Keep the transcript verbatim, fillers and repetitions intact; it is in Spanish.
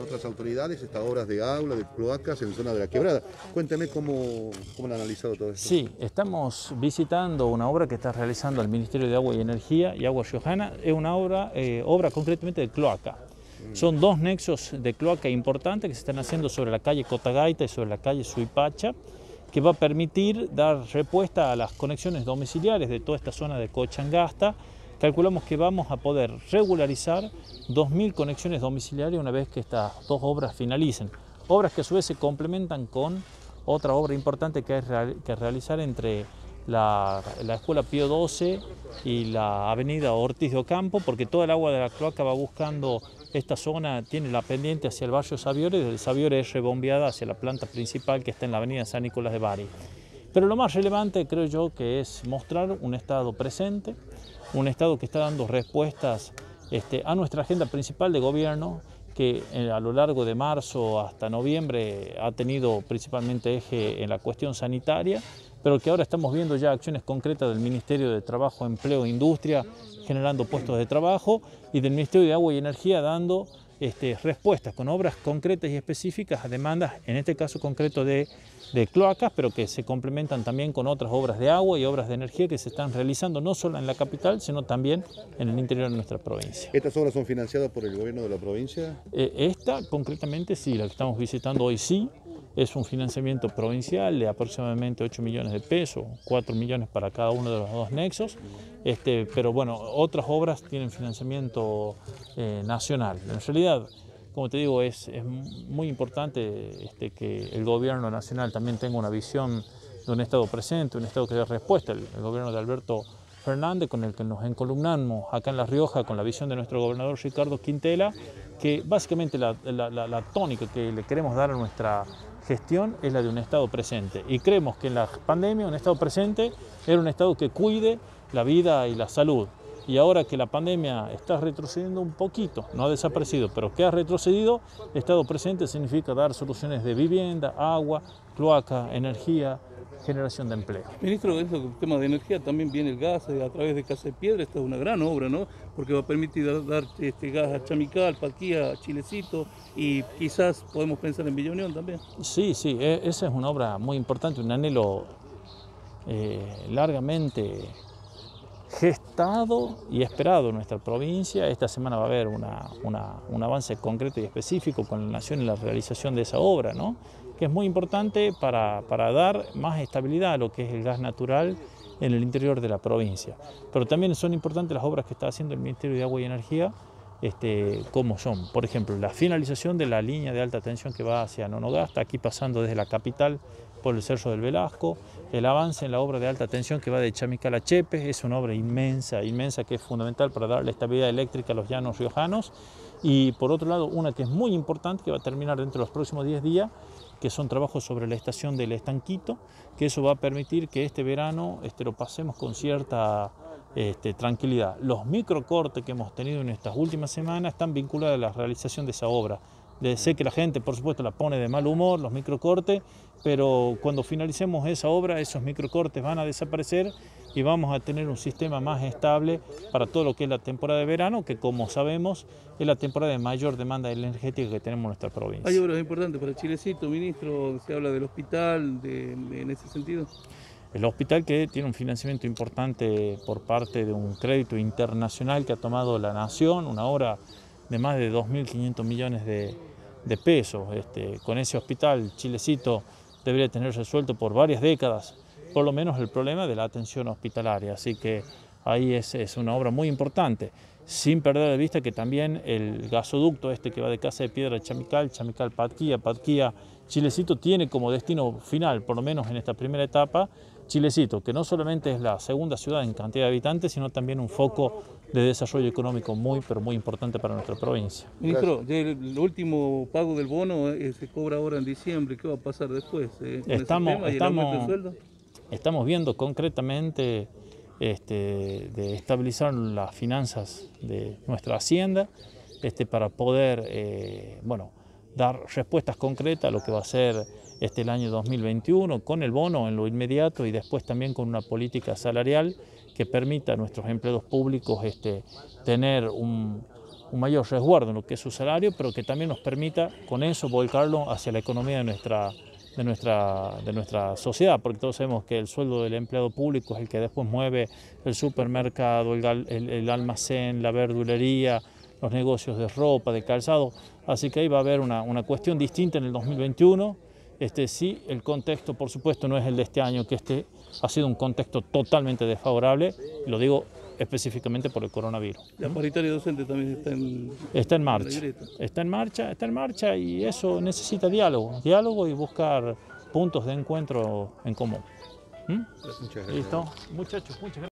otras autoridades estas obras de aula, de cloacas en la zona de la Quebrada. Cuénteme cómo, cómo han analizado todo esto. Sí, estamos visitando una obra que está realizando el Ministerio de Agua y Energía y Agua Riojana. Es una obra, eh, obra concretamente de cloaca. Mm. Son dos nexos de cloaca importantes que se están haciendo sobre la calle Cotagaita y sobre la calle Suipacha, que va a permitir dar respuesta a las conexiones domiciliares de toda esta zona de Cochangasta. Calculamos que vamos a poder regularizar dos mil conexiones domiciliarias una vez que estas dos obras finalicen. Obras que a su vez se complementan con otra obra importante que hay que realizar entre la, la Escuela Pío doce y la avenida Ortiz de Ocampo, porque toda el agua de la cloaca va buscando esta zona, tiene la pendiente hacia el barrio Saviore, y del Saviore es rebombeada hacia la planta principal que está en la avenida San Nicolás de Bari. Pero lo más relevante creo yo que es mostrar un Estado presente, un Estado que está dando respuestas este, a nuestra agenda principal de gobierno, que a lo largo de marzo hasta noviembre ha tenido principalmente eje en la cuestión sanitaria, pero que ahora estamos viendo ya acciones concretas del Ministerio de Trabajo, Empleo e Industria, generando puestos de trabajo, y del Ministerio de Agua y Energía dando este, respuestas con obras concretas y específicas a demandas, en este caso concreto de, de cloacas, pero que se complementan también con otras obras de agua y obras de energía que se están realizando no solo en la capital, sino también en el interior de nuestra provincia. ¿Estas obras son financiadas por el gobierno de la provincia? Eh, esta concretamente sí, la que estamos visitando hoy sí. Es un financiamiento provincial de aproximadamente ocho millones de pesos, cuatro millones para cada uno de los dos nexos, este, pero bueno, otras obras tienen financiamiento eh, nacional. En realidad, como te digo, es, es muy importante este, que el gobierno nacional también tenga una visión de un Estado presente, un Estado que dé respuesta. El, el gobierno de Alberto Fernández, con el que nos encolumnamos acá en La Rioja, con la visión de nuestro gobernador Ricardo Quintela, que básicamente la, la, la, la tónica que le queremos dar a nuestra gestión es la de un Estado presente. Y creemos que en la pandemia un Estado presente era un Estado que cuide la vida y la salud. Y ahora que la pandemia está retrocediendo un poquito, no ha desaparecido, pero que ha retrocedido, Estado presente significa dar soluciones de vivienda, agua, cloaca, energía, generación de empleo. Ministro, eso, el tema de energía, también viene el gas a través de Casa de Piedra. Esta es una gran obra, ¿no? Porque va a permitir dar, dar este gas a Chamical, Patquía, Chilecito, y quizás podemos pensar en Villa Unión también. Sí, sí, esa es una obra muy importante, un anhelo eh, largamente gestado y esperado en nuestra provincia. Esta semana va a haber una, una, un avance concreto y específico con la Nación en la realización de esa obra, ¿no? Que es muy importante para, para dar más estabilidad a lo que es el gas natural en el interior de la provincia. Pero también son importantes las obras que está haciendo el Ministerio de Agua y Energía, este, como son, por ejemplo, la finalización de la línea de alta tensión que va hacia Nonogasta, aquí pasando desde la capital por el Cerro del Velasco, el avance en la obra de alta tensión que va de Chamical a Chepe, es una obra inmensa, inmensa que es fundamental para darle estabilidad eléctrica a los llanos riojanos, y por otro lado una que es muy importante que va a terminar dentro de los próximos diez días, que son trabajos sobre la estación del Estanquito, que eso va a permitir que este verano este, lo pasemos con cierta este, tranquilidad. Los microcortes que hemos tenido en estas últimas semanas están vinculados a la realización de esa obra. Sé que la gente, por supuesto, la pone de mal humor, los microcortes, pero cuando finalicemos esa obra, esos microcortes van a desaparecer y vamos a tener un sistema más estable para todo lo que es la temporada de verano, que como sabemos es la temporada de mayor demanda energética que tenemos en nuestra provincia. Hay obras importantes para Chilecito, ministro, se habla del hospital, de, de, en ese sentido. El hospital que tiene un financiamiento importante por parte de un crédito internacional que ha tomado la Nación, una obra de más de dos mil quinientos millones de, de pesos. Este, con ese hospital, Chilecito debería tener resuelto por varias décadas, por lo menos el problema de la atención hospitalaria. Así que ahí es, es una obra muy importante, sin perder de vista que también el gasoducto este que va de Casa de Piedra a Chamical, Chamical-Patquía, Patquía-Chilecito, tiene como destino final, por lo menos en esta primera etapa, Chilecito, que no solamente es la segunda ciudad en cantidad de habitantes, sino también un foco de desarrollo económico muy, pero muy importante para nuestra provincia. Ministro, el último pago del bono eh, se cobra ahora en diciembre. ¿Qué va a pasar después? Eh, estamos, estamos, estamos viendo concretamente este, de estabilizar las finanzas de nuestra hacienda este, para poder eh, bueno, dar respuestas concretas a lo que va a ser este, el año dos mil veintiuno, con el bono en lo inmediato y después también con una política salarial que permita a nuestros empleados públicos este, tener un, un mayor resguardo en lo que es su salario, pero que también nos permita con eso volcarlo hacia la economía de nuestra, de nuestra, de nuestra sociedad, porque todos sabemos que el sueldo del empleado público es el que después mueve el supermercado, el, el, el almacén, la verdulería, los negocios de ropa, de calzado, así que ahí va a haber una, una cuestión distinta en el dos mil veintiuno. Este, sí, el contexto, por supuesto, no es el de este año, que este ha sido un contexto totalmente desfavorable, lo digo específicamente por el coronavirus. La paritaria docente también está en, está en marcha, está en marcha, está en marcha y eso necesita diálogo, diálogo y buscar puntos de encuentro en común. ¿Mm? Muchas gracias. ¿Listo? Muchachos, muchas gracias.